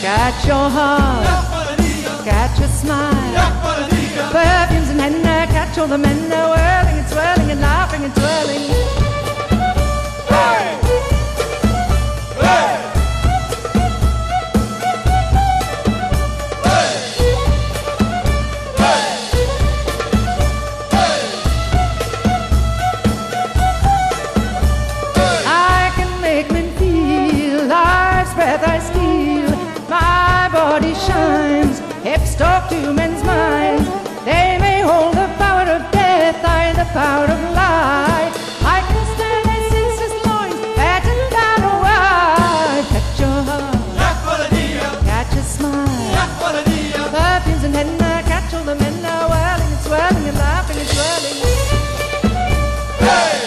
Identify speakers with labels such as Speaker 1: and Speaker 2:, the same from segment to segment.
Speaker 1: catch your heart, catch your smile. Perfumes and henna, catch all the men whirling and swirling and laughing and twirling. Hey! Hey! I can make men feel life's breath I steal. My body shines, hips talk to men's minds. They may hold the power of death, I the power of life. I can stand their senseless loins, fat and down a wide. Catch your heart, catch a smile. Perfumes and henna, catch all the men now whirling and swirling and laughing and swirling. Hey!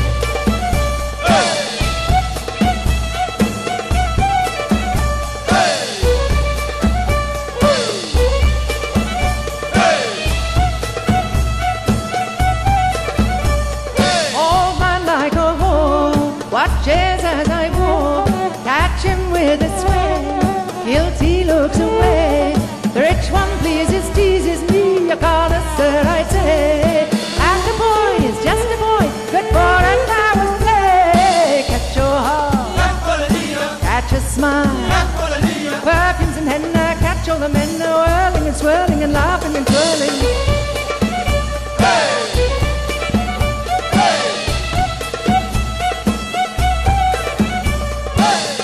Speaker 1: Watches as I walk, catch him with a sway. Guilty looks away. The rich one pleases, teases me. You call us sir, I say. And the boy is just a boy, good for an hour's play. Catch your heart, catch a smile. Perfumes and henna, catch all the men whirling and swirling and laughing and twirling. Hey!